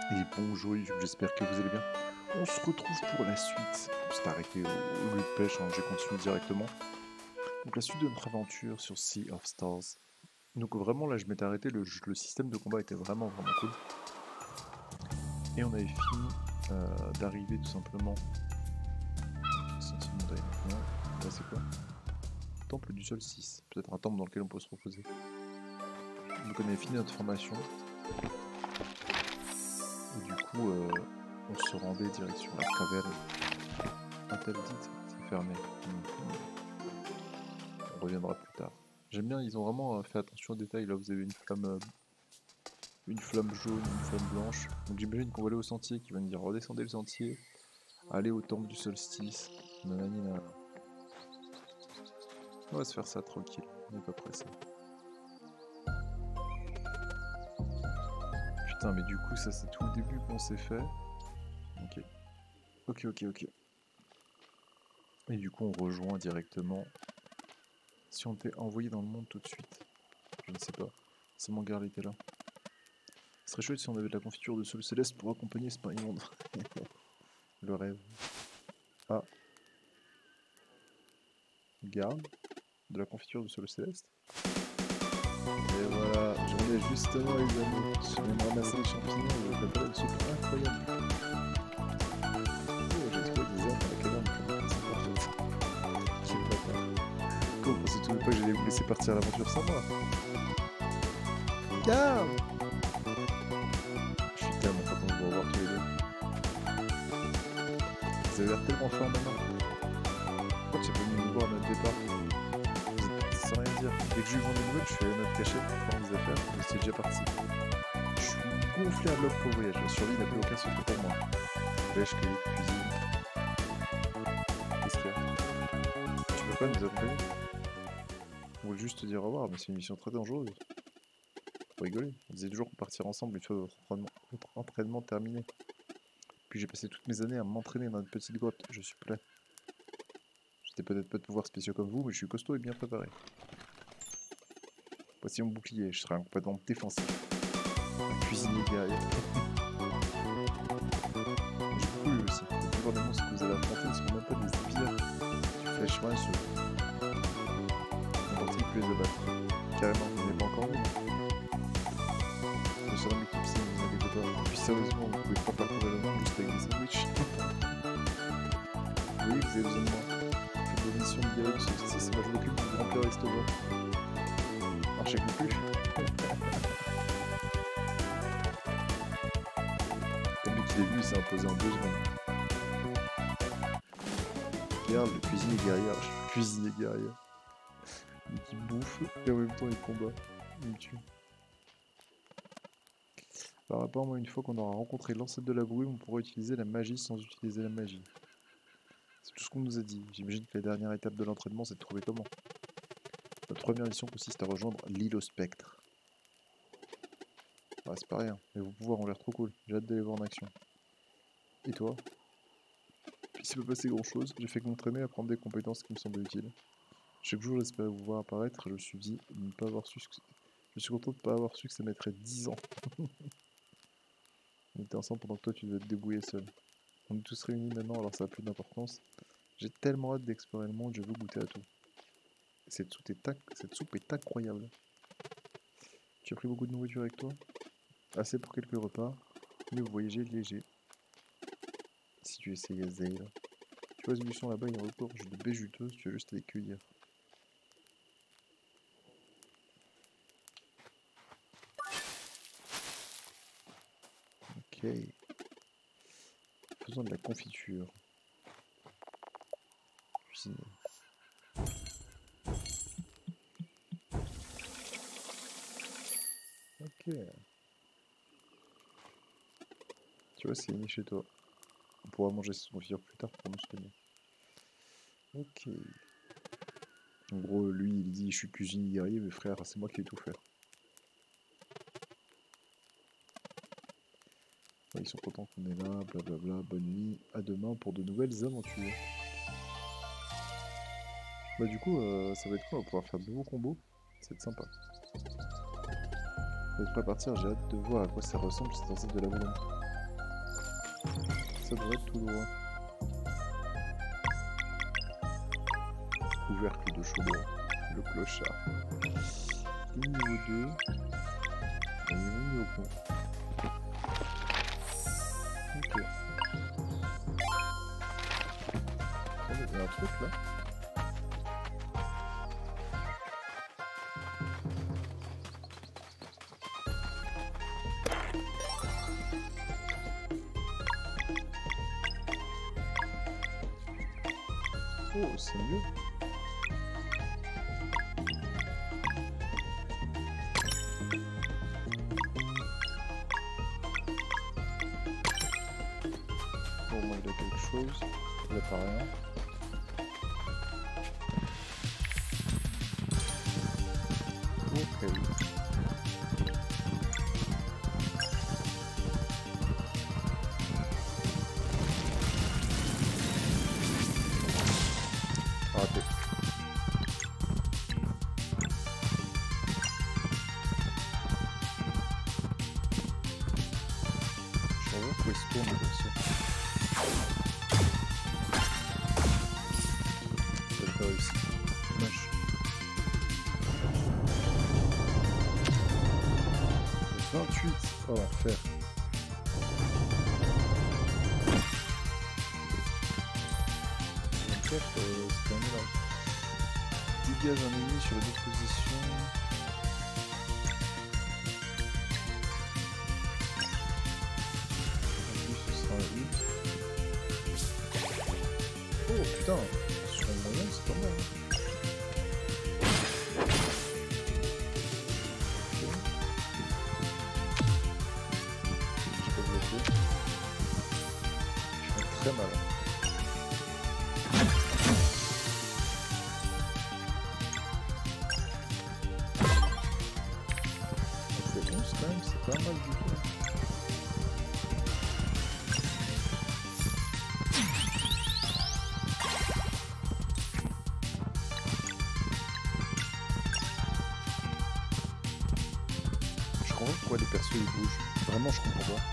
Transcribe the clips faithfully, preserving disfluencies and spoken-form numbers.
Et bonjour YouTube, j'espère que vous allez bien. On se retrouve pour la suite. On s'est arrêté au, au lieu de pêche, hein, j'ai continué directement. Donc la suite de notre aventure sur Sea of Stars. Donc vraiment là je m'étais arrêté, le, le système de combat était vraiment vraiment cool. Et on avait fini euh, d'arriver tout simplement. Sentier de montagne maintenant. Là c'est quoi? Temple du solstice. Peut-être un temple dans lequel on peut se reposer. Donc on avait fini notre formation. Et du coup euh, on se rendait direction la caverne interdite. C'est fermé. Mmh. On reviendra plus tard. J'aime bien, ils ont vraiment fait attention aux détails. Là, vous avez une flamme, euh, une flamme jaune, une flamme blanche. Donc j'imagine qu'on va aller au sentier, qui va nous dire redescendez le sentier, allez au temple du solstice. Nanani, nanana. On va se faire ça tranquille, on n'est pas pressé. Putain, mais du coup, ça c'est tout le début qu'on s'est fait. Ok. Ok, ok, ok. Et du coup, on rejoint directement. Si on était envoyé dans le monde tout de suite, je ne sais pas. Si mon gars était là. Ce serait chouette si on avait de la confiture de sol céleste pour accompagner ce pain immonde. Le rêve. Ah. Garde. De la confiture de sol céleste. Et voilà, j'en ai justement les amis. Je viens de ramasser les champignons et je préparer une soupe incroyable. Oh, j'ai trouvé des herbes à la caverne comme ça parfait. J'ai pas peur. Quoi, vous pensez tout le temps que j'allais vous laisser partir à l'aventure sans moi? Garde! Je suis tellement content de vous revoir tous les deux. Vous avez l'air tellement fort maintenant. Pourquoi tu es venu nous voir à notre départ? Vous êtes partis sans rien dire. Dès que j'ai eu vent des nouvelles, je suis allé à notre cachette pour prendre des affaires, vous étiez déjà parti. Je suis gonflé à bloc pour le voyage, la survie n'a plus aucun secret pour moi. Pêche, cueillette, cuisine. Qu'est-ce qu'il y a? Tu peux pas nous accompagner? On voulait juste te dire au revoir, mais c'est une mission très dangereuse. Faut rigoler, on disait toujours qu'on partirait ensemble une fois votre entraînement, votre entraînement terminé. Puis j'ai passé toutes mes années à m'entraîner dans une petite grotte, je suis prêt. J'étais peut-être pas de pouvoirs spéciaux comme vous, mais je suis costaud et bien préparé. Voici mon bouclier, je serai un compétent défensif. Un cuisinier guerrier. J'ai beaucoup lu aussi. La plupart des monstres que vous allez affronter ne sont même pas des épires. Du flèchement, ceux. N'importe qui peut les abattre. Carrément, vous n'avez pas encore vu. Je serai m'éclipser, ne vous inquiétez pas. Puis sérieusement, vous pouvez pas parcourir le monde juste avec des sandwichs. Oui, vous avez besoin de moi. Faites vos missions de guerrier du solstice, moi je m'occupe de vous remplir l'estomac. Marchez avec plus. Comme lui qui l'ai vu, il s'est imposé en deux secondes. Regarde, le cuisinier guerrier, je suis cuisinier guerrier. Il qui bouffe et en même temps il combat. Il me tue. Par rapport à moi, une fois qu'on aura rencontré l'ancêtre de la brume, on pourra utiliser la magie sans utiliser la magie. C'est tout ce qu'on nous a dit. J'imagine que la dernière étape de l'entraînement, c'est de trouver comment. Notre première mission consiste à rejoindre l'île au spectre. Ah, c'est pas rien, mais vos pouvoirs ont l'air trop cool. J'ai hâte de les voir en action. Et toi? Il s'est pas passé grand chose, j'ai fait que m'entraîner à prendre des compétences qui me semblaient utiles. Chaque jour j'espérais vous voir apparaître et je me suis dit de ne pas avoir su que... Je suis content de ne pas avoir su que ça mettrait dix ans. On était ensemble pendant que toi tu devais te débrouiller seul. On est tous réunis maintenant alors ça n'a plus d'importance. J'ai tellement hâte d'explorer le monde, je veux goûter à tout. Cette soupe est, Cette soupe est incroyable. Tu as pris beaucoup de nourriture avec toi? Assez pour quelques repas, mais vous voyagez léger. Si tu essayais Zale. Tu vois ce buisson là-bas, il regorge de baies juteuses, tu as juste à les cueillir. Ok. Faisons de la confiture. Cuisiner. Ok. Tu vois, c'est né chez toi. On pourra manger cette confiture plus tard pour nous soigner. Ok. En gros, lui, il dit, je suis cuisinier guerrier, mais frère, c'est moi qui vais tout faire. Ouais, ils sont contents qu'on est là, blablabla, bonne nuit, à demain pour de nouvelles aventures. Bah du coup, euh, ça va être quoi? On va pouvoir faire de nouveaux combos. Ça va être sympa. Vous êtes prêts à partir? J'ai hâte de voir à quoi ça ressemble, cette enceinte de la brume. Ça devrait être tout droit. Couvercle de chaudron, le clochard. Et niveau deux. Et niveau mis au pont. Ok. Il y a un truc là. Oh, c'est mieux. Bon, moi, il a quelque chose. Il n'a pas rien. Ok. Raté. Je vais voir où est-ce qu'on est perso. J'ai pas réussi. Dommage. vingt-huit. Oh l'enfer. vingt-quatre, euh, c'est quand même énorme. Dégage un ennemi sur une autre position. En plus, ce sera un hit. Oh putain, sur le moyen, c'est pas mal. Hein. J'ai pas bloqué. Je fais très mal. Hein. C'est bon, c'est quand même, c'est pas mal du tout. Je comprends pourquoi les persos ils bougent. Vraiment, je comprends pas.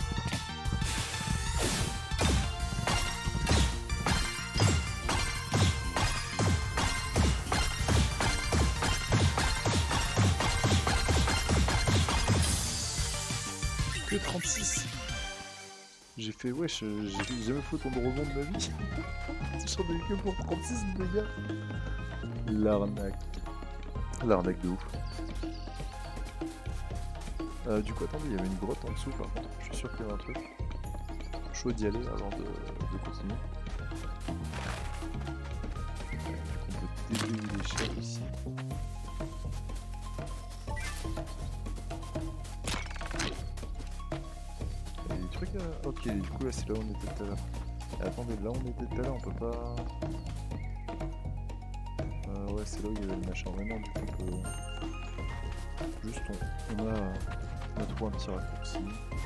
Que trente-six. J'ai fait wesh, j'ai jamais fait autant de rebonds de ma vie. J'en ai eu que pour trente-six de dégâts. L'arnaque. L'arnaque de ouf. Euh, du coup, attendez, il y avait une grotte en dessous par contre. Je suis sûr qu'il y avait un truc. Chaud d'y aller avant de, de continuer. Ouais, on peut débrouiller l'échelle ici. Il y a des trucs à... Ok, du coup là c'est là où on était tout à l'heure. Attendez, là on était tout à l'heure, on peut pas... Euh, ouais, c'est là où il y avait le machin. Vraiment, du coup, on peut... Juste, on, on a... On a trouvé un petit raccourci.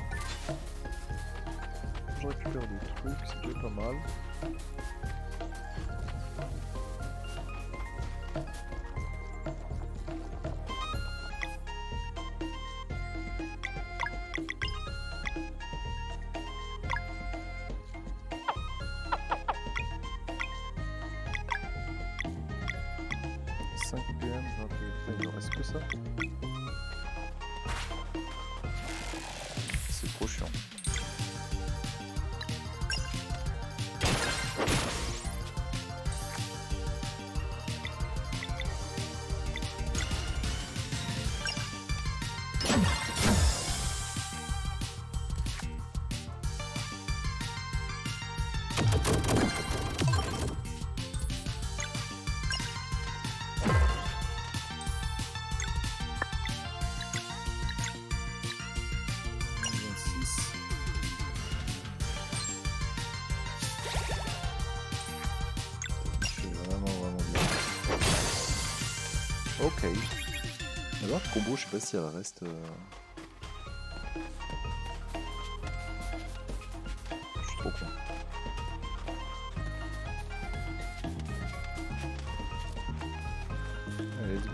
Je récupère des trucs, c'est déjà pas mal. cinq P M, vingt-huit, il ne reste que ça. C'est trop chiant. Ok. Alors, le combo, je sais pas si elle reste. Euh... Je suis trop con. Allez, let's go.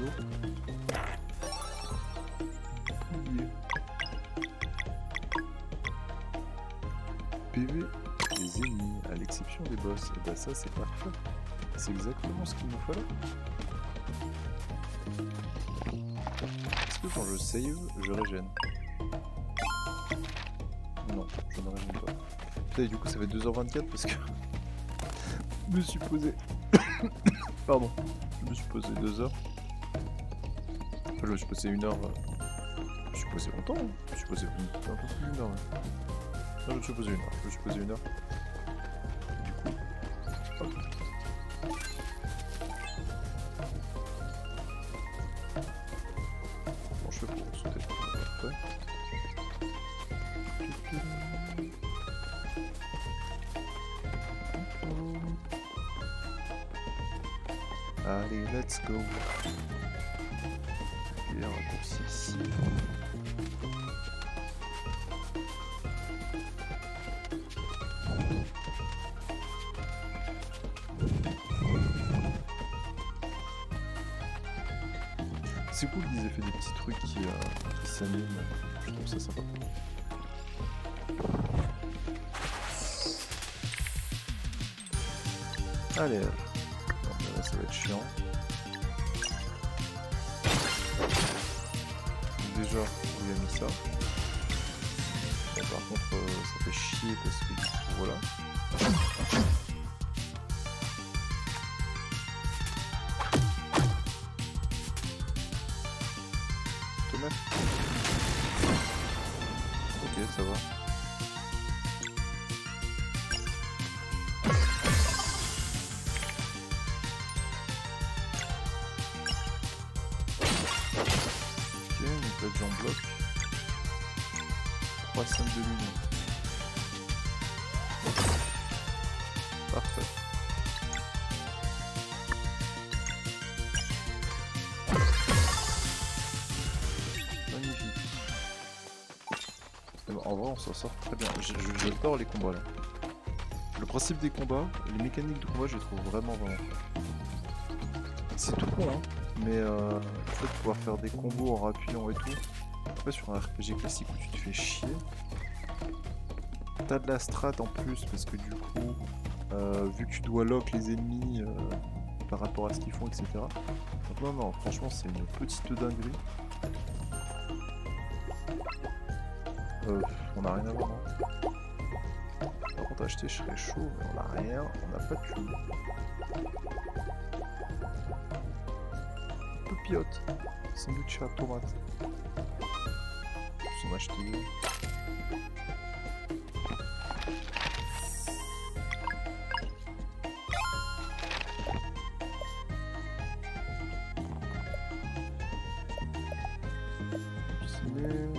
P V. les ennemis, à l'exception des boss. Et bah ça c'est parfait. C'est exactement ce qu'il nous fallait. Est-ce que quand je save, je régène? Non, je ne régène pas. Putain, et du coup ça fait deux heures vingt-quatre parce que je me suis posé... Pardon. Je me suis posé deux heures. Enfin, je me suis posé une heure. Je me suis posé longtemps. Hein. Je me suis posé un peu plus d'une heure. Ouais. Non, je me suis posé une heure. Je me suis posé une heure. Du coup, hop. Comment je fais pour sauter après? Allez, let's go. Et un raccourci ici. C'est cool qu'ils aient fait des petits trucs qui, euh, qui s'animent. Je trouve ça sympa. Allez, non, là ça va être chiant. Déjà, on lui a mis ça. Bon, par contre, euh, ça fait chier parce que du coup, voilà. Tomate. Ok, ça va. J'en bloque trois cinq de lune. Parfait. Magnifique. Bon, en vrai on s'en sort très bien. J'adore les combats là. Le principe des combats, les mécaniques de combat je les trouve vraiment vraiment. C'est tout con hein. Mais euh, le fait de pouvoir faire des combos en appuyant et tout, après sur un R P G classique où tu te fais chier, t'as de la strat en plus parce que du coup, euh, vu que tu dois lock les ennemis euh, par rapport à ce qu'ils font, et cetera. Donc non, non, franchement c'est une petite dinguerie. Euh, on a rien à voir, non. Par contre acheter je serais chaud, mais on a rien, on n'a pas de thune. Piote, sandwich à tomate. S'en acheter. Cuisiner.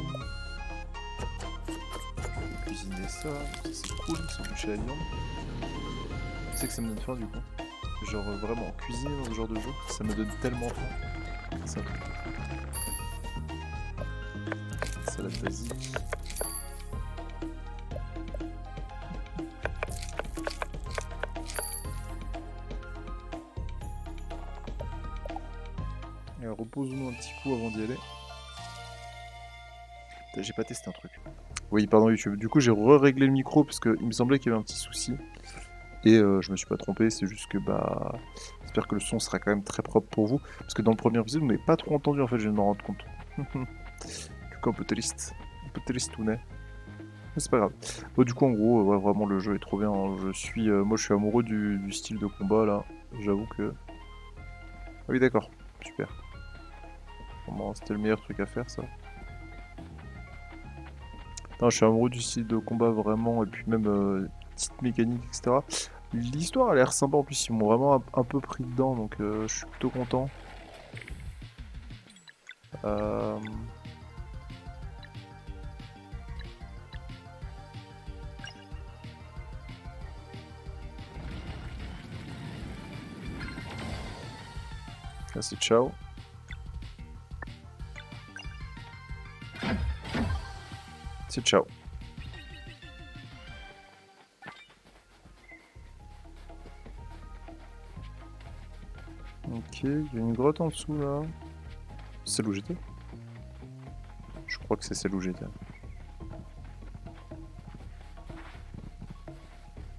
Cuisiner ça, ça c'est cool, sandwich à la viande. Tu sais que ça me donne faim du coup. Genre vraiment cuisiner dans ce genre de jeu, ça me donne tellement faim. Ça. Salade basique. Repose-nous un petit coup avant d'y aller. J'ai pas testé un truc. Oui, pardon YouTube. Du coup, j'ai re-réglé le micro parce qu'il me semblait qu'il y avait un petit souci. Et euh, je me suis pas trompé, c'est juste que bah... J'espère que le son sera quand même très propre pour vous. Parce que dans le premier épisode, vous m'avez pas trop entendu en fait, je viens de m'en rendre compte. Du coup, un peu triste. Un peu tristounet. Mais c'est pas grave. Bon, du coup, en gros, ouais, vraiment le jeu est trop bien. Hein. Je suis, euh, moi, je suis amoureux du, du style de combat là. J'avoue que... Ah oui, d'accord. Super. Vraiment, c'était le meilleur truc à faire, ça. Non, je suis amoureux du style de combat vraiment, et puis même euh, petite mécanique, et cetera. L'histoire a l'air sympa, en plus ils m'ont vraiment un, un peu pris dedans, donc euh, je suis plutôt content. Euh... Là c'est ciao. C'est ciao. Ok, il y a une grotte en dessous là. C'est celle où j'étais? Je crois que c'est celle où j'étais.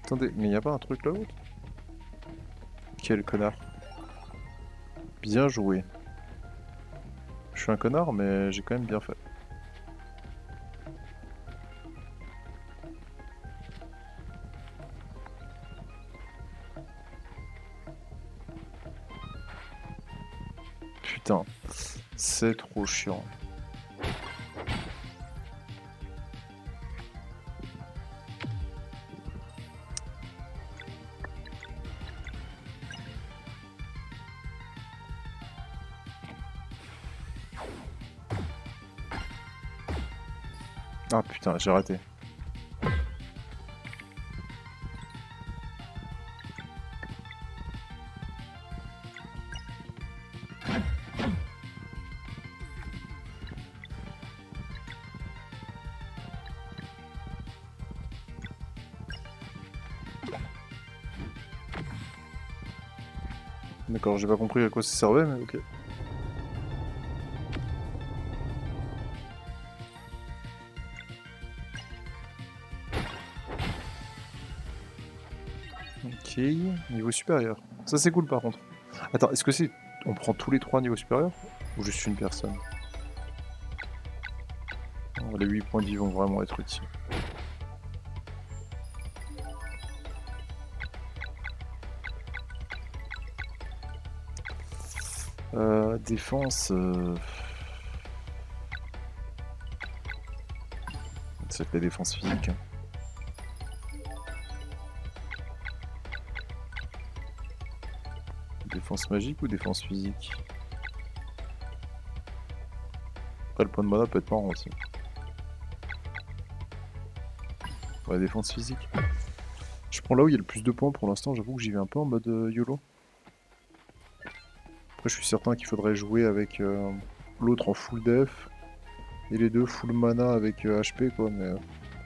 Attendez, mais y a pas un truc là-haut? Quel connard. Bien joué. Je suis un connard, mais j'ai quand même bien fait. Putain, c'est trop chiant. Ah putain, j'ai raté. D'accord, j'ai pas compris à quoi ça servait, mais ok. Ok, niveau supérieur. Ça c'est cool par contre. Attends, est-ce que c'est... On prend tous les trois niveaux supérieurs? Ou juste une personne? Oh, les huit points de vie vont vraiment être utiles. Euh, défense... Euh... Ça va être la défense physique. Hein. Défense magique ou défense physique? Après le point de mana peut être marrant aussi. Ouais, défense physique. Je prends là où il y a le plus de points pour l'instant, j'avoue que j'y vais un peu en mode euh, YOLO. Après je suis certain qu'il faudrait jouer avec euh, l'autre en full def. Et les deux full mana avec euh, H P quoi, mais...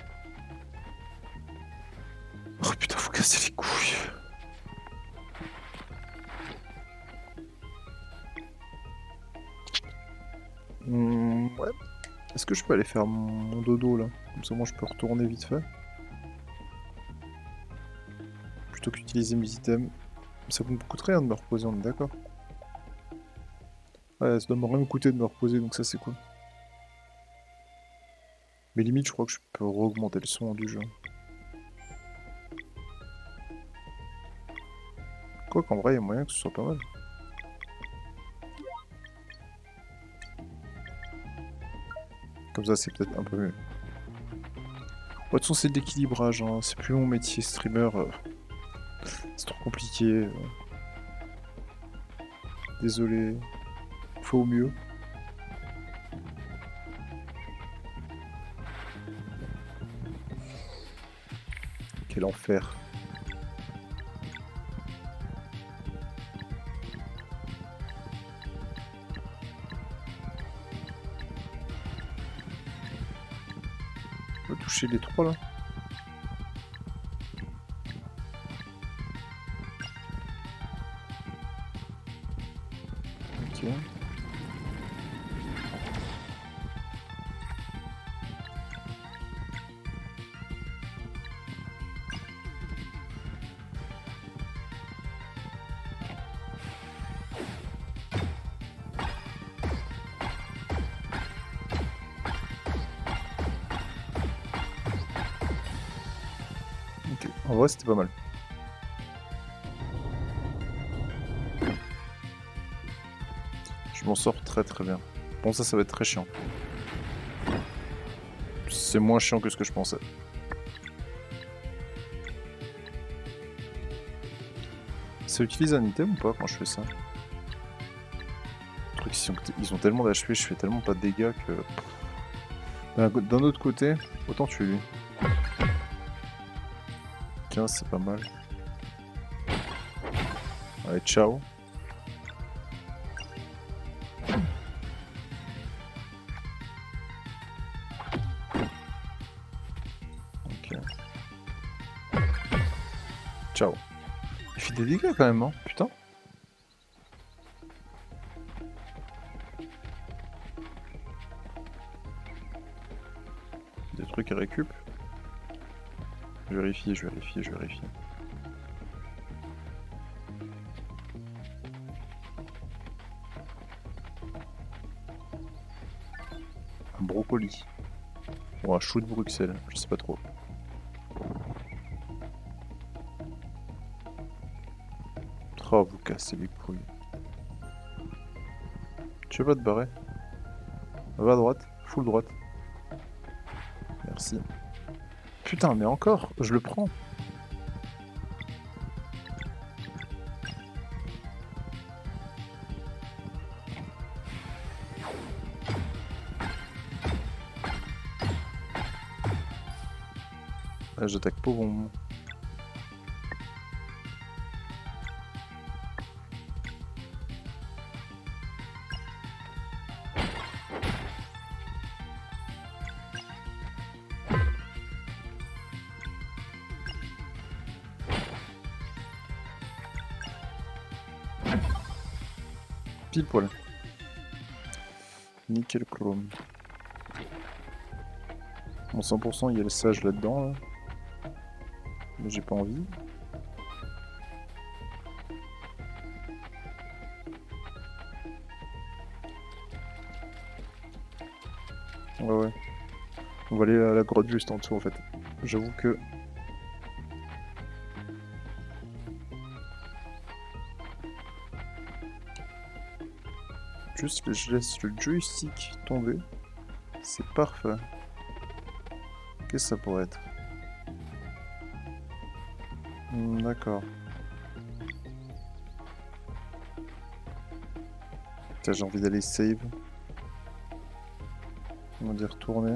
Oh putain, faut casser les couilles. Mmh, ouais. Est-ce que je peux aller faire mon dodo là? Comme ça moi je peux retourner vite fait. Plutôt qu'utiliser mes items. Ça me coûte rien de me reposer, on est d'accord? Ouais, ça doit me rien me coûter de me reposer, donc ça c'est cool. Mais limite je crois que je peux augmenter le son du jeu. Quoi qu'en vrai il y a moyen que ce soit pas mal. Comme ça c'est peut-être un peu mieux. De toute façon c'est de l'équilibrage, hein. C'est plus mon métier streamer. Euh... C'est trop compliqué. Euh... Désolé. Faut au mieux. Quel enfer. On va toucher les trois là. Ok. Ok, en vrai c'était pas mal. Je m'en sors très très bien. Bon ça ça va être très chiant. C'est moins chiant que ce que je pensais. Ça utilise un item ou pas quand je fais ça? Le truc, ils ont, ils ont tellement d'H P, je fais tellement pas de dégâts que... D'un autre côté, autant tuer lui. quinze c'est pas mal. Allez, ciao. Ok. Ciao. Il fait des dégâts quand même, hein, putain. Des trucs à récup. Je vérifie, je vérifie, je vérifie. Un brocoli. Ou un chou de Bruxelles, je sais pas trop. Oh, vous cassez les couilles. Tu vas te barrer? Va à droite, full droite. Merci. Putain, mais encore, je le prends. Ah, j'attaque pas au bon moment. Pile poil. Nickel chrome. Bon, cent pour cent, il y a le sage là-dedans. Là. Mais j'ai pas envie. Ouais, ouais. On va aller à la grotte juste en dessous en fait. J'avoue que... Juste que je laisse le joystick tomber. C'est parfait. Qu'est-ce que ça pourrait être? hmm, D'accord. Tiens, j'ai envie d'aller save. On va dire retourner.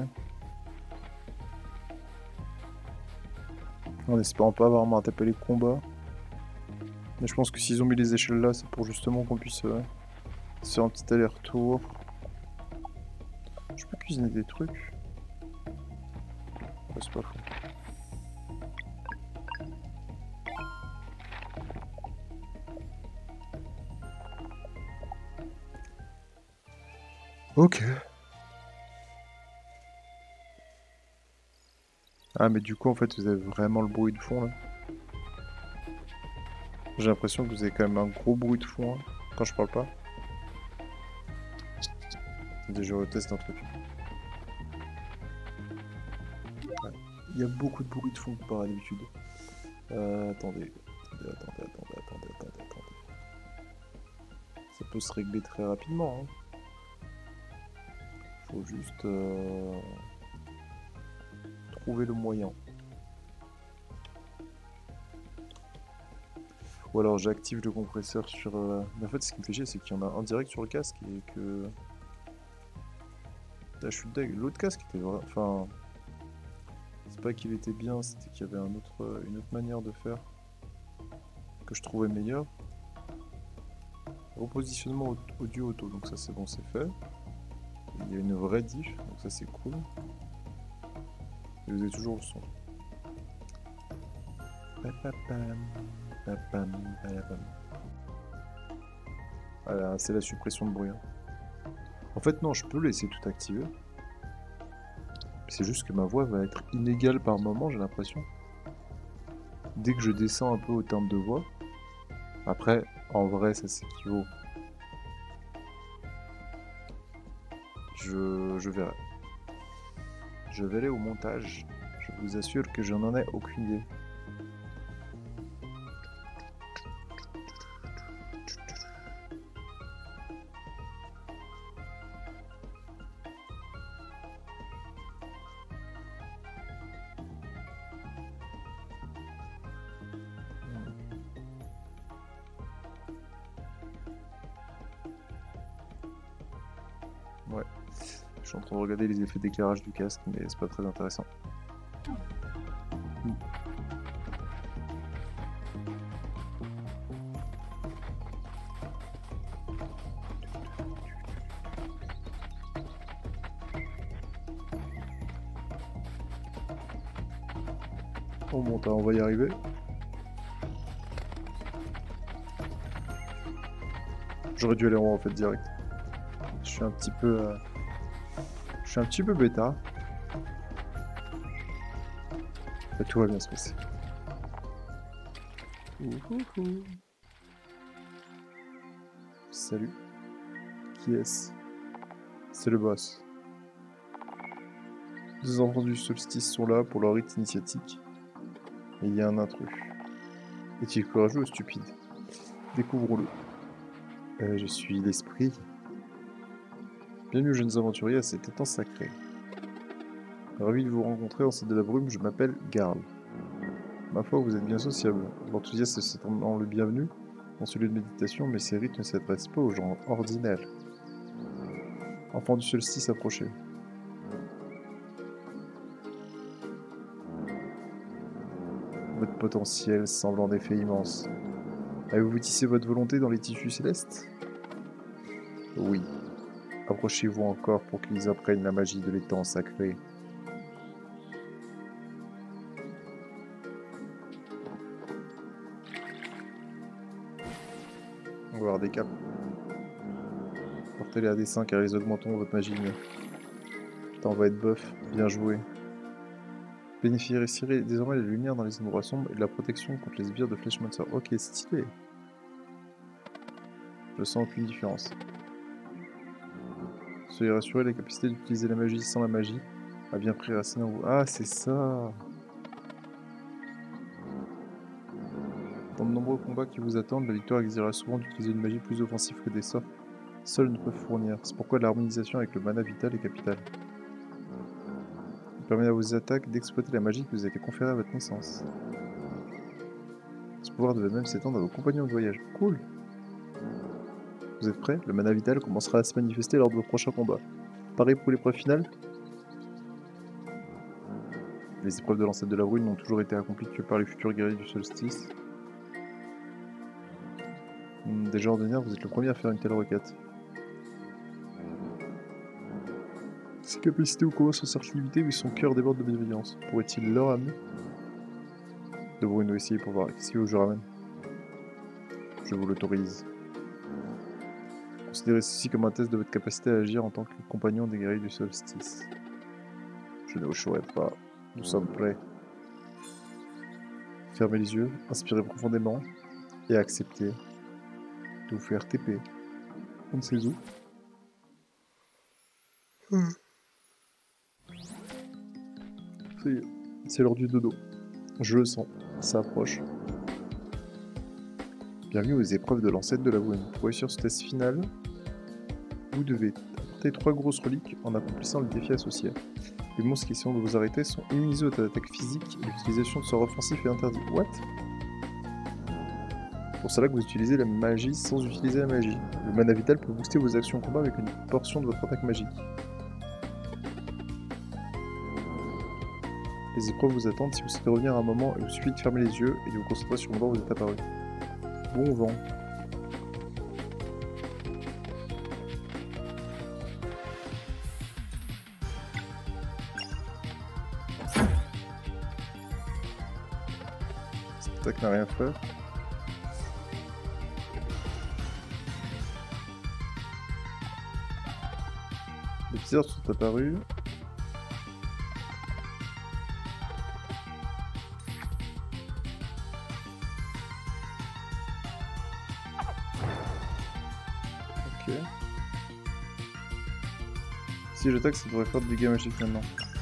En espérant pas avoir à taper les combats. Mais je pense que s'ils ont mis les échelles là, c'est pour justement qu'on puisse euh, se faire un petit aller-retour. Je peux cuisiner des trucs. Ouais, c'est pas fou. Ok. Ah mais du coup en fait vous avez vraiment le bruit de fond là. J'ai l'impression que vous avez quand même un gros bruit de fond hein, quand je parle pas. Déjà je reteste un truc. Ouais. Il y a beaucoup de bruit de fond par d'habitude. Euh, attendez. Attendez, attendez, attendez, attendez, attendez, attendez. Ça peut se régler très rapidement. Hein. Faut juste euh, trouver le moyen. Ou alors j'active le compresseur sur... Euh... Mais en fait ce qui me fait chier c'est qu'il y en a un direct sur le casque et que... Là je suis deg. L'autre casque était vrai... Enfin... C'est pas qu'il était bien, c'était qu'il y avait un autre... une autre manière de faire que je trouvais meilleure. Repositionnement audio auto, donc ça c'est bon, c'est fait. Il y a une vraie diff, donc ça c'est cool. Et vous avez toujours le son. Voilà, c'est la suppression de bruit. En fait non, je peux laisser tout activer. C'est juste que ma voix va être inégale par moment, j'ai l'impression. Dès que je descends un peu au terme de voix. Après, en vrai, ça s'équivaut. Je, je verrai. Je vais aller au montage. Je vous assure que je n'en ai aucune idée. Ouais. Je suis en train de regarder les effets d'éclairage du casque, mais c'est pas très intéressant. Mm. On monte, on va y arriver. J'aurais dû aller en haut en fait direct. Je suis un petit peu... Euh... Je suis un petit peu bêta. Bah, tout va bien se passer. Ouhouhou. Salut. Qui est-ce? C'est le boss. Les enfants du solstice sont là pour leur rite initiatique. Et il y a un intrus. Est-il courageux ou stupide? Découvrons-le. Euh, je suis l'esprit. Bienvenue aux jeunes aventuriers à cet étang sacré. Ravi de vous rencontrer en cette de la brume, je m'appelle Garl. Ma foi, vous êtes bien sociable. L'enthousiasme est certainement le bienvenu dans ce lieu de méditation, mais ces rites ne s'adressent pas aux gens ordinaires. Enfants du solstice, approchez. Votre potentiel semble en effet immense. Avez-vous tissé votre volonté dans les tissus célestes? Oui. Approchez-vous encore pour qu'ils apprennent la magie de l'étang sacré. On va avoir des capes. Portez-les à dessein car ils augmenteront votre magie. Mais... Putain, on va être buff. Bien joué. Bénéficierez désormais de la lumière dans les endroits sombres et de la protection contre les sbires de Flesh Monster. Ok, stylé. Je sens aucune différence. Soyez rassurés, la capacité d'utiliser la magie sans la magie a bien pris racine en vous. Ah, c'est ça! Dans de nombreux combats qui vous attendent, la victoire exigera souvent d'utiliser une magie plus offensive que des sorts seuls ne peuvent fournir. C'est pourquoi l'harmonisation avec le mana vital est capitale. Il permet à vos attaques d'exploiter la magie qui vous a été conférée à votre naissance. Ce pouvoir devait même s'étendre à vos compagnons de voyage. Cool! Vous êtes prêts? Le mana vital commencera à se manifester lors de vos prochains combats. Pareil pour l'épreuve finale? Les épreuves de l'ancêtre de la brune n'ont toujours été accomplies que par les futurs guerriers du solstice. Déjà ordinaire, vous êtes le premier à faire une telle requête. Ses capacités au combat sont certes limitées, mais son cœur déborde de bienveillance. Pourrait-il leur amener? Devrons-nous essayer pour voir qu'est-ce que je ramène? Je vous l'autorise. Considérez ceci comme un test de votre capacité à agir en tant que compagnon des guerriers du solstice. Je ne vous choirai pas. Nous sommes prêts. Fermez les yeux, inspirez profondément et acceptez de vous faire T P. On ne sait où. Ça y est, c'est l'heure du dodo. Je le sens, ça approche. Bienvenue aux épreuves de l'ancêtre de la brume. Pour réussir ce test final, vous devez apporter trois grosses reliques en accomplissant le défi associé. Les monstres qui essaient de vous arrêter sont immunisés aux attaques physiques et l'utilisation de sorts offensifs est interdite. What? Pour cela que vous utilisez la magie sans utiliser la magie. Le mana vital peut booster vos actions combat avec une portion de votre attaque magique. Les épreuves vous attendent si vous souhaitez revenir à un moment et vous suffit de fermer les yeux et de vous concentrer sur le moment où vous êtes apparu. Bon vent. Cette attaque n'a rien fait. Les viseurs sont apparus. Ok. Si j'attaque, ça devrait faire de dégâts magiques maintenant.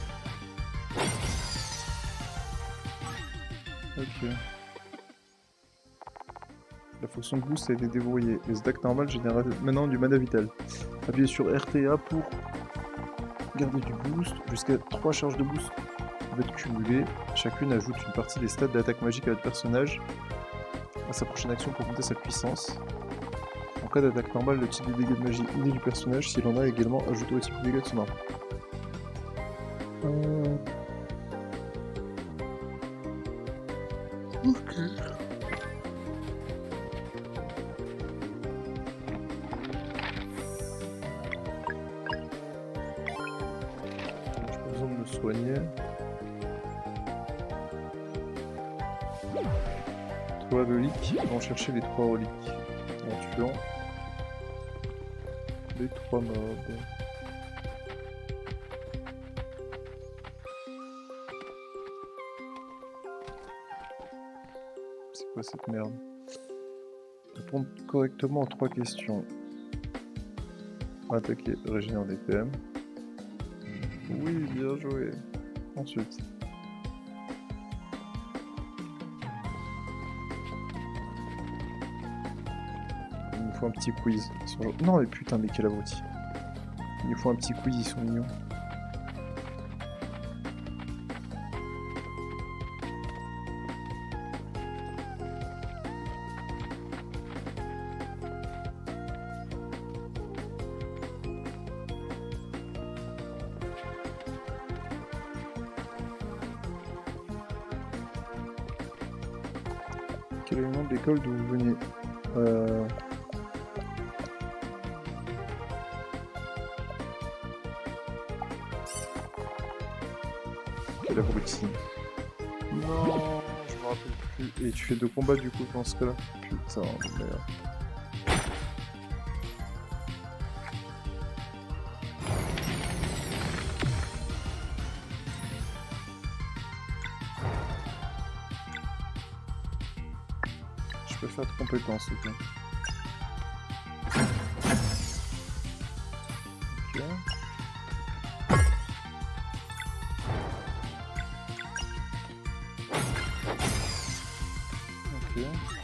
Ok. La fonction de boost a été déverrouillée. Les attaques normales génèrent maintenant du mana vital. Appuyez sur R T A pour garder du boost. Jusqu'à trois charges de boost peuvent être cumulées. Chacune ajoute une partie des stats d'attaque magique à votre personnage à sa prochaine action pour monter sa puissance. En cas d'attaque normale, le type de dégâts de magie inné du personnage, s'il en a également ajouté au type de dégâts de son arme. Euh... Ok. J'ai pas besoin de me soigner. Trois reliques, on va chercher les trois reliques en tuant les trois mobs. quoi cette merde? Répondre correctement aux trois questions. Attaquer, régénérer des P M. Oui, bien joué. Ensuite. Il nous faut un petit quiz. Sur... Non mais putain, mais quel abruti. Il nous faut un petit quiz, ils sont mignons. Quel est le nom de l'école d'où vous venez? euh... Quel abruti. Non, je me rappelle plus. Et tu fais deux combats du coup dans ce cas-là? Putain de merde. Je peux faire de compétences, ok. Ok. Ok.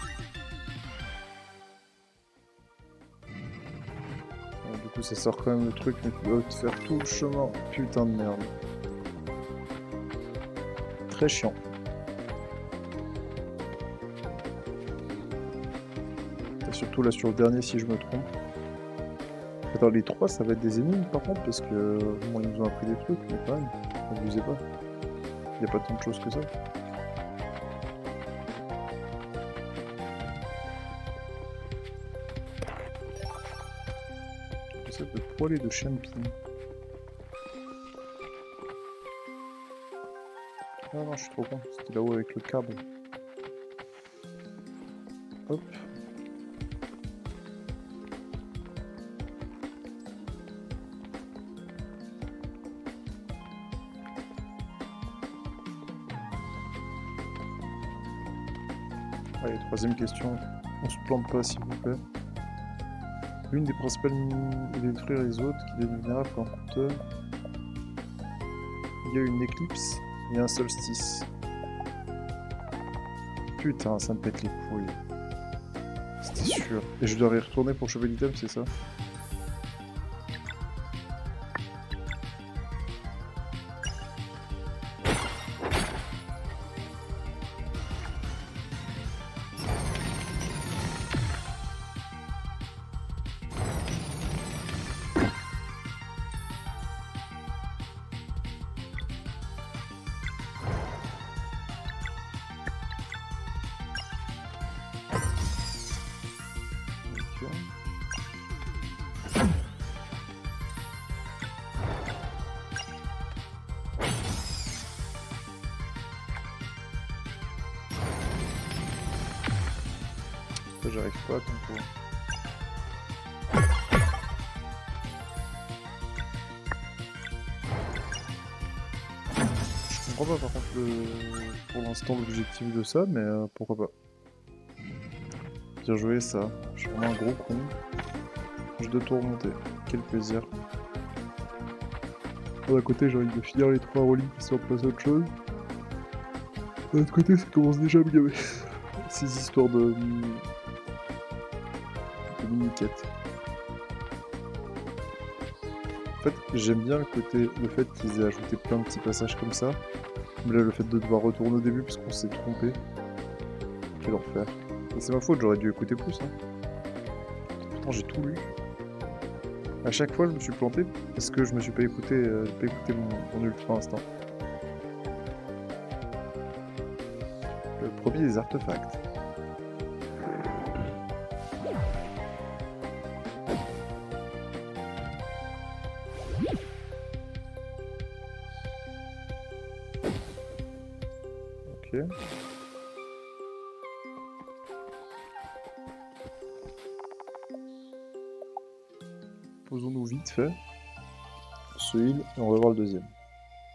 Bon, du coup ça sort quand même le truc, mais tu dois te faire tout le chemin. Putain de merde. Très chiant. Surtout là sur le dernier si je me trompe. Attends, les trois ça va être des ennemis par contre parce que bon, ils nous ont appris des trucs mais quand même, n'abusez pas. Il n'y a pas tant de choses que ça. Ça peut poiler de champion. Ah non, je suis trop con, c'était là-haut avec le câble. Hop. Allez, troisième question. On se plante pas s'il vous plaît. L'une des principales est de détruire les autres qui deviennent vulnérables quand on compte. Il y a une éclipse, il y a un solstice. Putain, ça me pète les couilles. C'était sûr. Et je dois y retourner pour choper l'item, c'est ça? J'arrive pas à ton coup. Je comprends pas par contre le... pour l'instant l'objectif de ça, mais euh, pourquoi pas. Bien joué ça, je suis vraiment un gros con. Je dois tout remonter, quel plaisir. D'un côté j'ai envie de finir les trois reliques qui sont en place d'autre chose. De l'autre côté ça commence déjà à me gaver. Ces histoires de... mini-quête. En fait, j'aime bien le côté, le fait qu'ils aient ajouté plein de petits passages comme ça. Mais là, le fait de devoir retourner au début parce qu'on s'est trompé. Quel enfer. C'est ma faute, j'aurais dû écouter plus. Hein. Pourtant, j'ai tout lu. À chaque fois, je me suis planté parce que je me suis pas écouté, euh, pas écouté mon, mon ultra instinct. Le premier des artefacts. Ok. Posons-nous vite fait. Ce heal et on va voir le deuxième.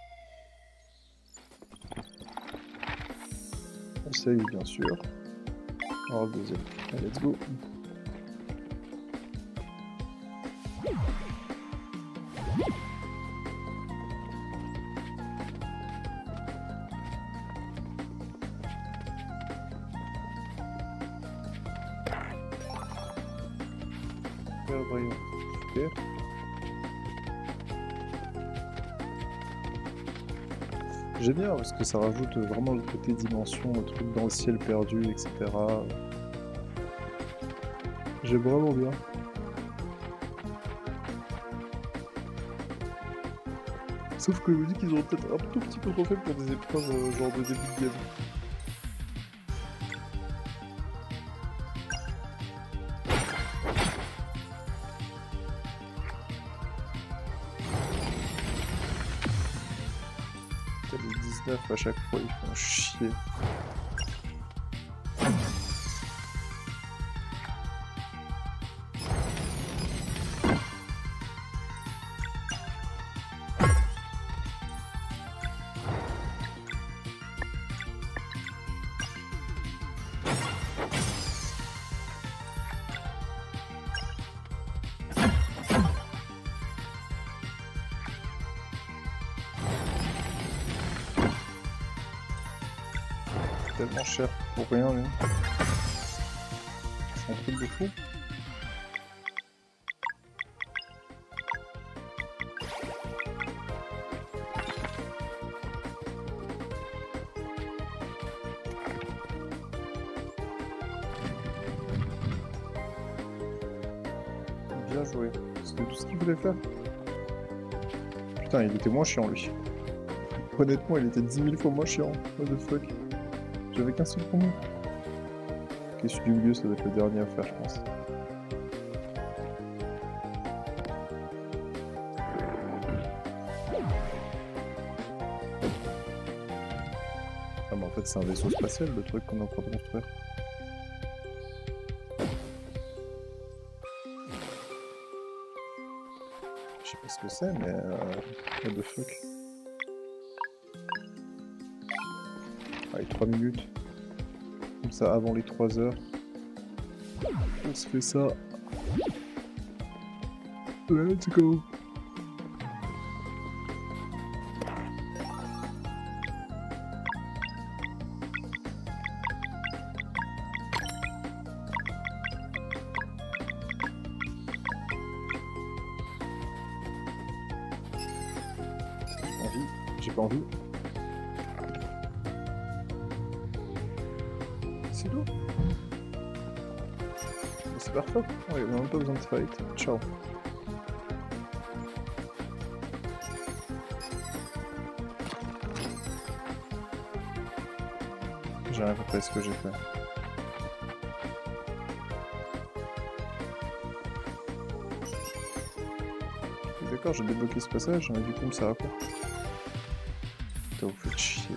On save bien sûr. Alors le deuxième. Allez, let's go. Super brillant. Super. J'aime bien parce que ça rajoute vraiment le côté dimension, le truc dans le ciel perdu, et cetera. J'aime vraiment bien. Sauf que je me dis qu'ils ont peut-être un tout petit peu trop fait pour des épreuves euh, genre de début de game. Putain, les dix-neuf à chaque fois, ils font chier. Tellement cher pour rien, lui. C'est un truc de fou. Bien joué. C'était tout ce qu'il voulait faire. Putain, il était moins chiant, lui. Honnêtement, il était dix mille fois moins chiant. What the fuck. J'avais qu'un seul pour moi. Ok, celui du milieu, ça doit être le dernier à faire, je pense. Ah, mais en fait, c'est un vaisseau spatial, le truc qu'on est en train de construire. Je sais pas ce que c'est, mais... Euh... What the fuck. Allez, trois minutes. Comme ça, avant les trois heures. On se fait ça. Let's go. Envie. J'ai pas envie. C'est tout. C'est parfait. Ouais, on n'a même pas besoin de fight. Ciao. J'ai rien compris à ce que j'ai fait. D'accord, j'ai débloqué ce passage, mais du coup, ça va pas. Putain, vous faites chier.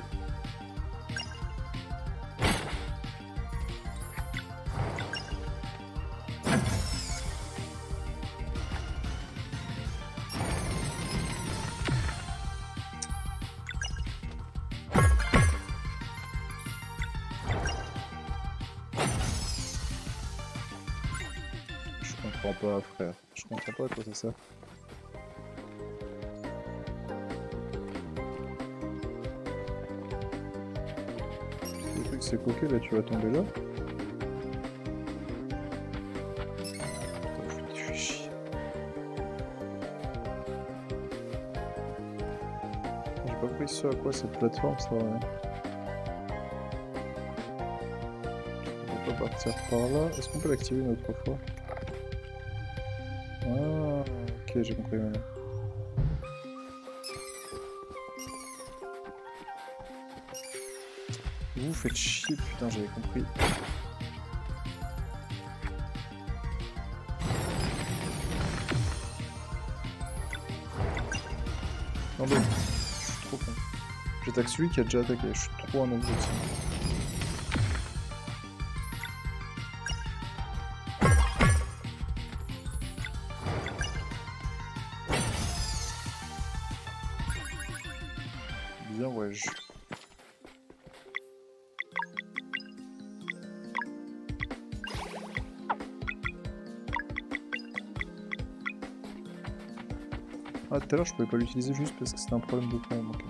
Je comprends pas, frère. Je comprends pas à quoi ça sert. Le truc c'est coquet, là tu vas tomber là. Putain, tu fais chier. J'ai pas compris ce à quoi cette plateforme ça va. On peut pas partir par là. Est-ce qu'on peut l'activer une autre fois? Ah, ok, j'ai compris maintenant. Vous faites chier, putain, j'avais compris. Non mais, je suis trop con. J'attaque celui qui a déjà attaqué, je suis trop un objectif. Bien, ouais, je... Ah, tout à l'heure, je pouvais pas l'utiliser juste parce que c'était un problème de pont. Donc...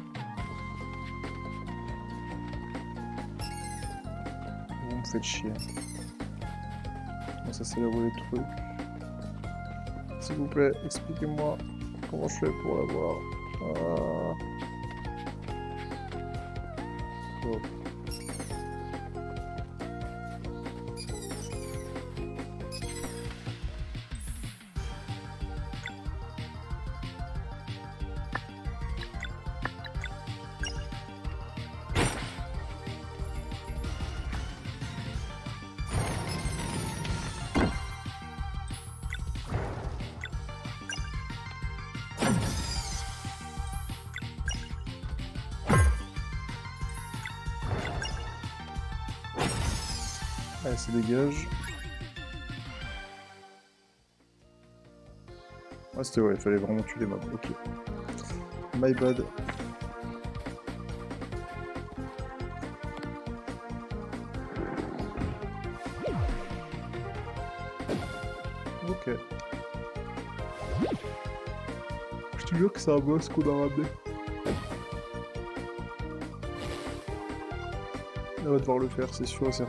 Vous me faites chier. Bon, ça c'est le rouler de truc. S'il vous plaît, expliquez-moi comment je fais pour l'avoir. Ah. Oh. Allez, ça dégage. Ah, c'était vrai, il fallait vraiment tuer les mobs. Ok. My bad. Ok. Je te jure que c'est un boss qu'on a ramené. On va devoir le faire, c'est sûr et certain.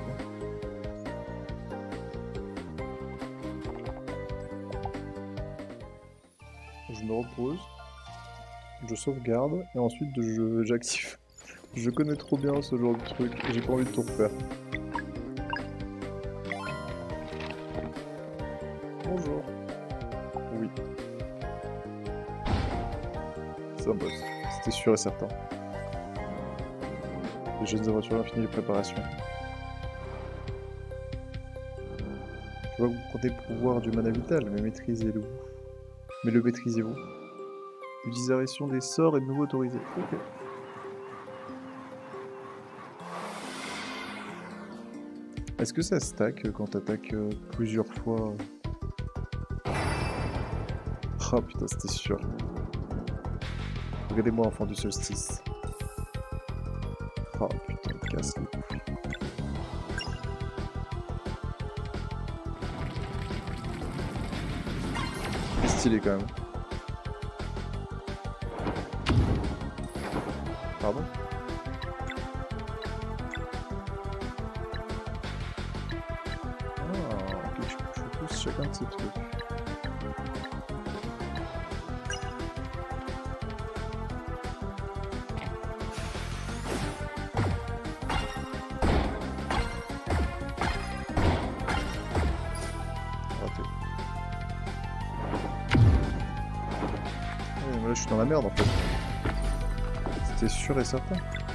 Je me repose, je sauvegarde et ensuite je j'active. Je connais trop bien ce genre de truc et j'ai pas envie de tout refaire. Bonjour. Oui. C'est un boss, c'était sûr et certain. Les jeunes aventuriers ont fini les préparations. Je vois que vous comptez pouvoir du mana vital, mais maîtrisez-le. Mais le maîtrisez-vous. Utilisation des sorts est de nouveau autorisée. Ok. Est-ce que ça stack quand t'attaques euh, plusieurs fois? Ah putain, c'était sûr. Regardez-moi, enfant du solstice. Ah putain, il casse les couilles. Stylé quand même. Pardon? Ah, ok, je, je pousse chacun de ces trucs. Raté. Ouais, mais là je suis dans la merde en fait. C'était sûr et certain.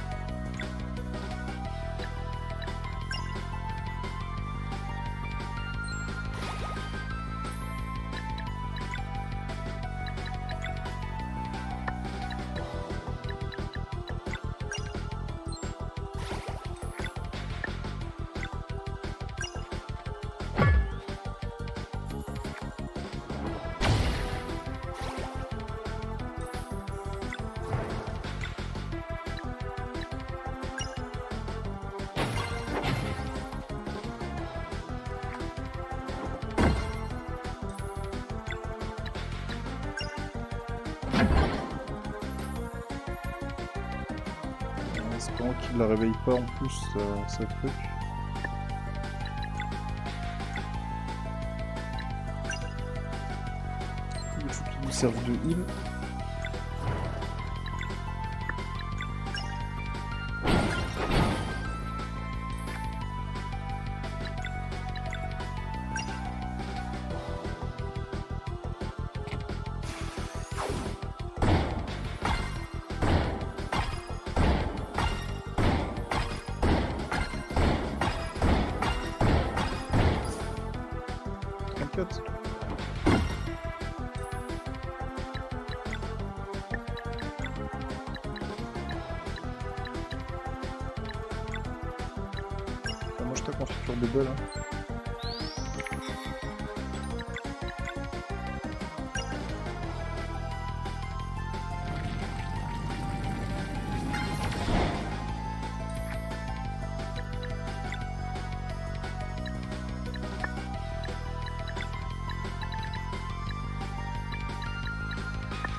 Espérons qu'il la réveille pas en plus, euh, ce truc. Il faut qu'il nous serve de heal. trente-quatre. Enfin, moi je tape en futur de bol. Hein.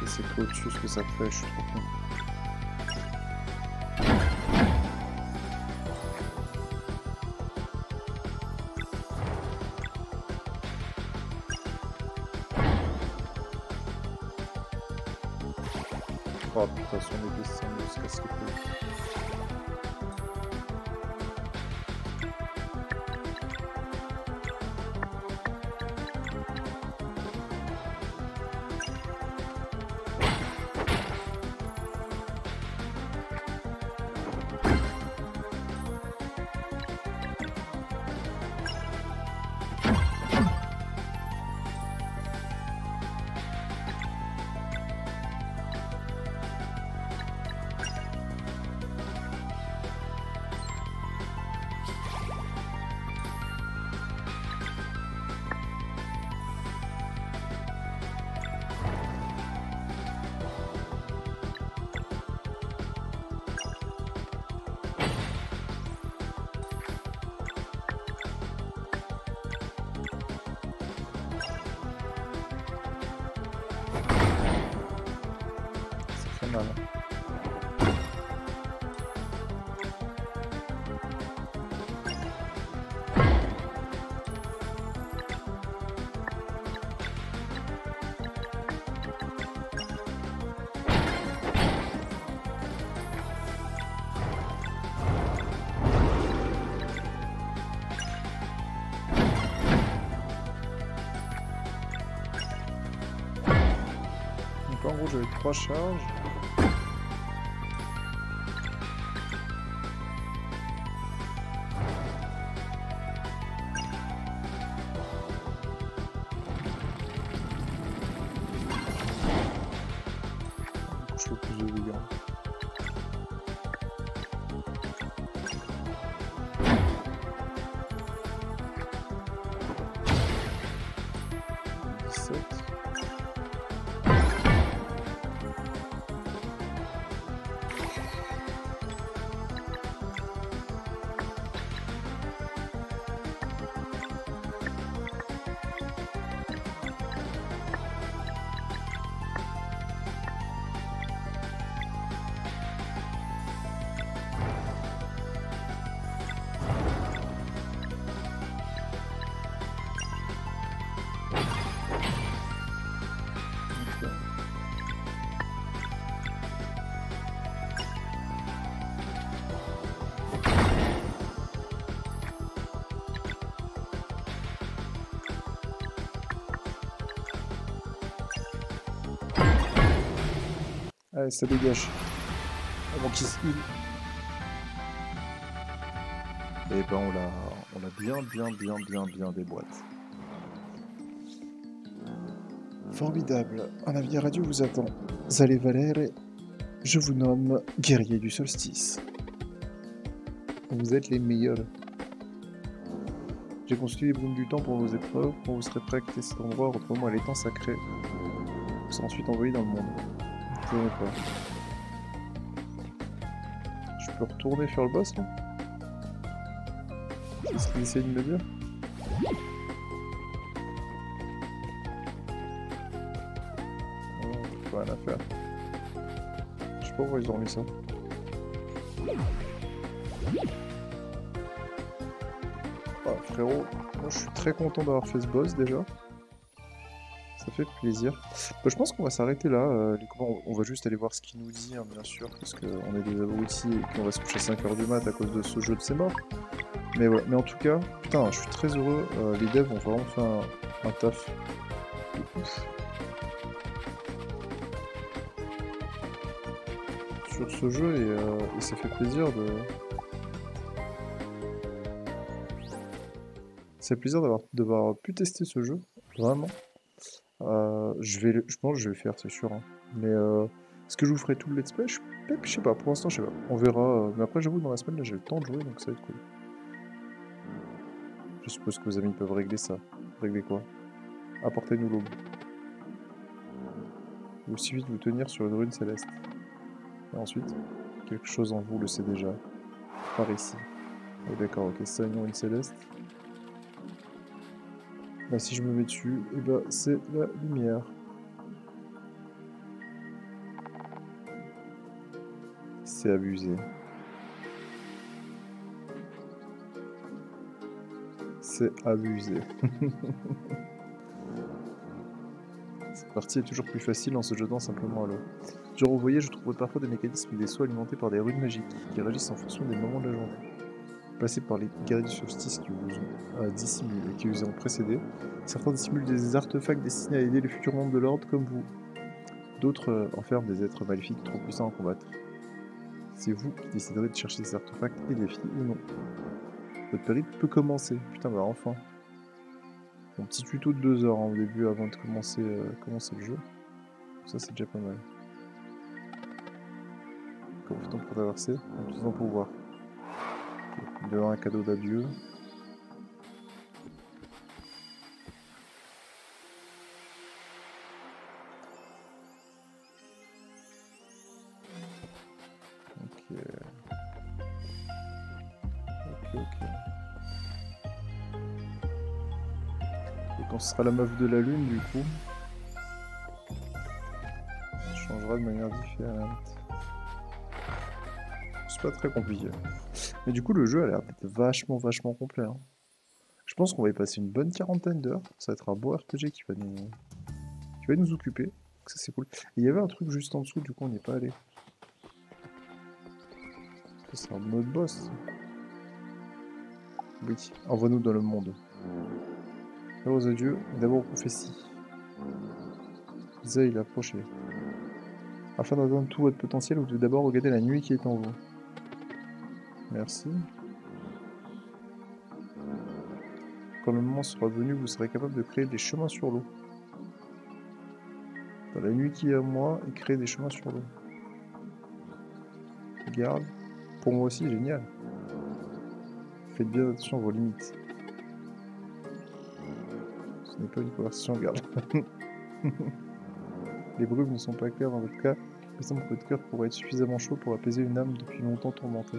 Et c'est que au-dessus ce que ça fait, je suis trop con. Oh putain, si on est descendu, on se casse les couilles. Mal. Donc en gros j'avais trois charges. Je fais plus de dégâts. dix-sept. Allez, ça dégage. Avant qu'il se heal. Et ben on l'a on l'a bien bien bien bien bien déboîte. Formidable. Un navire radio vous attend. Allez Valère, je vous nomme guerrier du solstice. Vous êtes les meilleurs. J'ai construit les brumes du temps pour vos épreuves. Quand vous serez prêt à quitter cet endroit, retrouvez-moi à l'étang sacré. Vous serez ensuite envoyé dans le monde. Je ne sais pas. Je peux retourner faire le boss là? C'est ce qu'il essaie de me dire? Oh, rien à faire. Je sais pas pourquoi ils ont mis ça. Ah, frérot, moi je suis très content d'avoir fait ce boss déjà. Ça fait plaisir. Bah, je pense qu'on va s'arrêter là. Euh, les copains, on va juste aller voir ce qu'il nous dit, hein, bien sûr, parce qu'on est des abrutis et qu'on va se coucher à cinq heures du mat à cause de ce jeu de ses morts. Mais voilà, mais en tout cas, putain, je suis très heureux. Euh, les devs ont vraiment fait un, un taf de ouf sur ce jeu et, euh, et ça fait plaisir de. Ça fait plaisir d'avoir d'avoir pu tester ce jeu, vraiment. Euh, je vais, le- je pense que je vais le faire, c'est sûr. Hein. Mais euh, est-ce que je vous ferai tout le let's play? Je je sais pas, pour l'instant, je sais pas. On verra. euh, Mais après, j'avoue, dans la semaine, là, j'ai le temps de jouer, donc ça va être cool. Je suppose que vos amis peuvent régler ça. Régler quoi? Apportez-nous l'aube. Il suffit de vous tenir sur une rune céleste. Et ensuite, quelque chose en vous le sait déjà. Par ici. Oh, d'accord, ok, ça, une rune céleste. Là, si je me mets dessus, et bah, c'est la lumière. C'est abusé. C'est abusé. Cette partie est toujours plus facile en se jetant simplement à l'eau. Durant vos voyages, je trouverai parfois des mécanismes et des sauts alimentés par des runes magiques qui réagissent en fonction des moments de la journée. Passez par les guerriers du solstice qui vous ont euh, dissimulé, qui vous ont précédé. Certains dissimulent des artefacts destinés à aider les futurs membres de l'ordre comme vous. D'autres euh, enferment des êtres maléfiques trop puissants à combattre. C'est vous qui déciderez de chercher ces artefacts et défis ou non. Votre périple peut commencer. Putain, bah enfin. Un petit tuto de deux heures hein, au début avant de commencer, euh, commencer le jeu. Donc ça, c'est déjà pas mal. Comment fait-on pour traverser? En utilisant pour voir. Il doit y avoir un cadeau d'adieu. Ok. Ok, ok. Et quand ce sera la meuf de la lune, du coup, ça changera de manière différente. C'est pas très compliqué. Mais du coup, le jeu a l'air d'être vachement, vachement complet. Hein. Je pense qu'on va y passer une bonne quarantaine d'heures. Ça va être un beau R P G qui va nous, qui va nous occuper. Donc ça, c'est cool. Et il y avait un truc juste en dessous, du coup, on n'y est pas allé. Ça, c'est un mode boss. Oui, envoie-nous dans le monde. Heureux adieux, d'abord prophétie. Lisa, il est approché. Afin d'atteindre tout votre potentiel, vous devez d'abord regarder la nuit qui est en vous. Merci. Quand le moment sera venu, vous serez capable de créer des chemins sur l'eau. Dans la nuit qui est à moi, et créer des chemins sur l'eau. Garde. Pour moi aussi, génial. Faites bien attention à vos limites. Ce n'est pas une conversation, garde. Les brumes ne sont pas claires dans votre cas. Il me semble que votre cœur pourrait être suffisamment chaud pour apaiser une âme depuis longtemps tourmentée.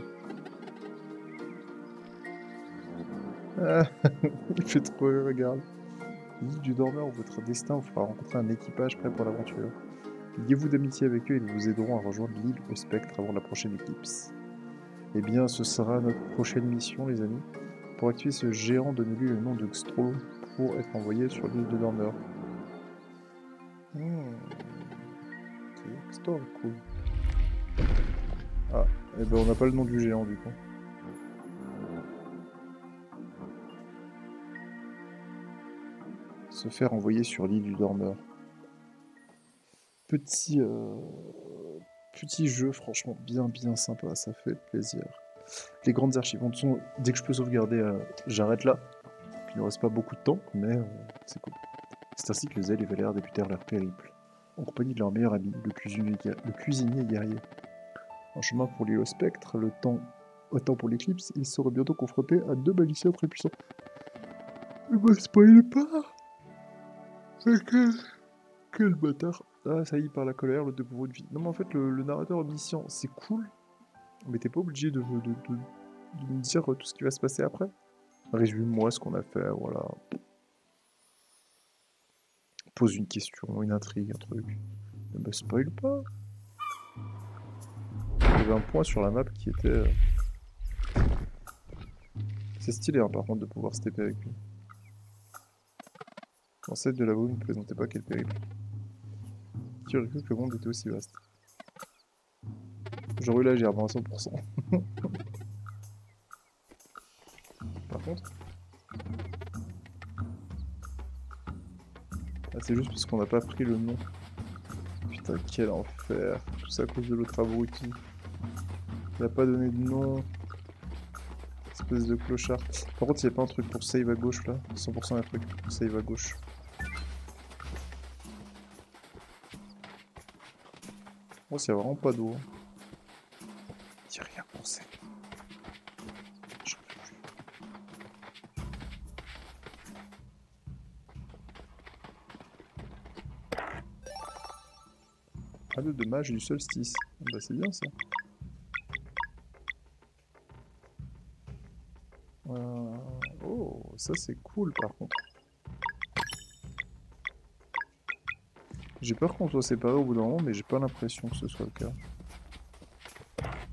Ah, il fait trop rire, regarde. L'île du dormeur où votre destin vous fera rencontrer un équipage prêt pour l'aventure. Liez-vous d'amitié avec eux et ils vous aideront à rejoindre l'île au spectre avant la prochaine éclipse. Eh bien, ce sera notre prochaine mission, les amis. Pour activer ce géant, donnez-lui le nom de Xtro pour être envoyé sur l'île de dormeur. Hmm. Ok, Xtro, cool. Ah, et eh ben on n'a pas le nom du géant du coup. Se faire envoyer sur l'île du dormeur. Petit, euh, petit jeu, franchement bien bien sympa, ça fait plaisir. Les grandes archives, en dessous, dès que je peux sauvegarder, euh, j'arrête là. Il ne reste pas beaucoup de temps, mais euh, c'est cool. C'est ainsi que les Zèles et Valère débutèrent leur périple, en compagnie de leur meilleur ami, le cuisinier, le cuisinier guerrier. En chemin pour lier au spectre, le temps, au temps pour l'éclipse, ils seront bientôt confrontés à deux magiciens très puissants. Ne me spoil pas! Quel, quel bâtard! Ah, ça y est, par la colère, le dévouement de vie. Non, mais en fait, le, le narrateur omniscient, c'est cool, mais t'es pas obligé de, de, de, de me dire tout ce qui va se passer après. Résume-moi ce qu'on a fait, voilà. Pose une question, une intrigue, un truc. Ne me spoil pas. Il y avait un point sur la map qui était... C'est stylé, hein, par contre, de pouvoir se taper avec lui. L'ancêtre de la boue ne présentait pas quel périple. Qui aurait cru que le monde était aussi vaste? J'aurais eu la gerbe à cent pour cent. Par contre... Ah, c'est juste parce qu'on n'a pas pris le nom. Putain, quel enfer. Tout ça à cause de l'autre abruti. Il n'a pas donné de nom. Espèce de clochard. Par contre, il n'y a pas un truc pour save à gauche là? cent pour cent un truc pour save à gauche. Moi, s'il n'y a vraiment pas d'eau. Il n'y a rien pour save. J'en peux plus. Ah, le dommage du solstice. Bah, c'est bien ça. Euh... Oh, ça c'est cool par contre. J'ai peur qu'on soit séparés au bout d'un moment, mais j'ai pas l'impression que ce soit le cas.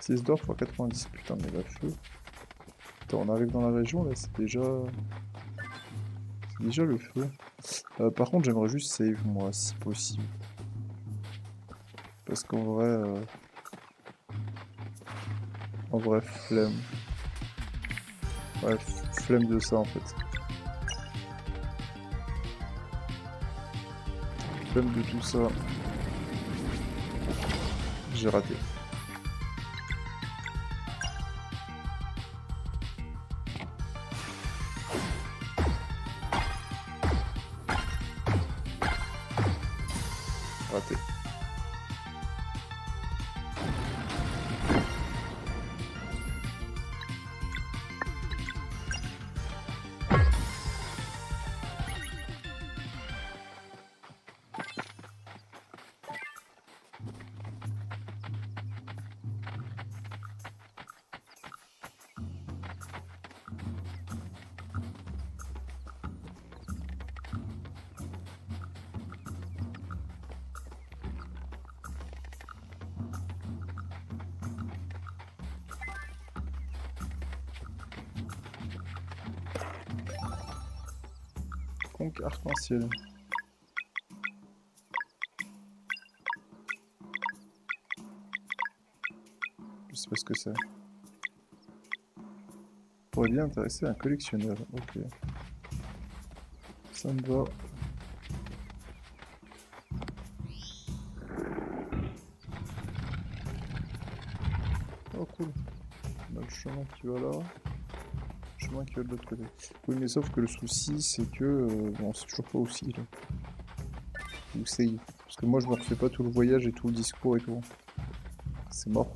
six d'or fois quatre-vingt-dix, putain mais la feu. Attends, on arrive dans la région là, c'est déjà... C'est déjà le feu. Euh, par contre j'aimerais juste save moi, si possible. Parce qu'en vrai... Euh... En vrai, flemme. Ouais, flemme de ça en fait. Flemme de tout ça. J'ai raté. Raté. Donc arc-en-ciel. Je sais pas ce que c'est. Pourrait bien intéresser un collectionneur. Ok. Ça me va. Oh cool. On a le chemin qui va là. Le chemin qui va de l'autre côté. Oui mais sauf que le souci c'est que... Euh, bon c'est toujours pas aussi là. Ou c'est... Parce que moi je me refais pas tout le voyage et tout le discours et tout. C'est mort.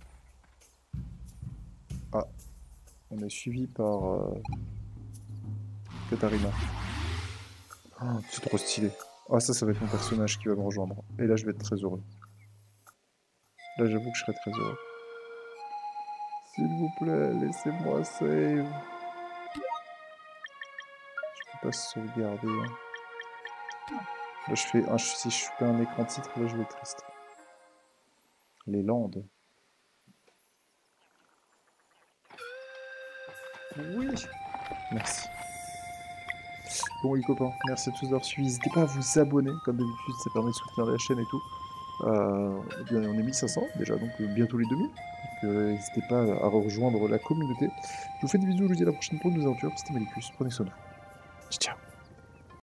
Ah. On est suivi par... Euh... Katarina. Oh, c'est trop stylé. Ah ça ça va être mon personnage qui va me rejoindre. Et là je vais être très heureux. Là j'avoue que je serai très heureux. S'il vous plaît, laissez-moi save. Je peux pas sauvegarder. Là je fais un, si je fais un écran titre, là je vais être triste. Les Landes. Oui. Merci. Bon les copains, merci à tous d'avoir suivi. N'hésitez pas à vous abonner, comme d'habitude, ça permet de soutenir la chaîne et tout. Euh, eh bien, on est mille cinq cents déjà, donc euh, bientôt les deux mille. Donc euh, n'hésitez pas à rejoindre la communauté. Je vous fais des bisous, je vous dis à la prochaine pour une nouvelle aventure. C'était Malicus, prenez soin de vous. Ciao.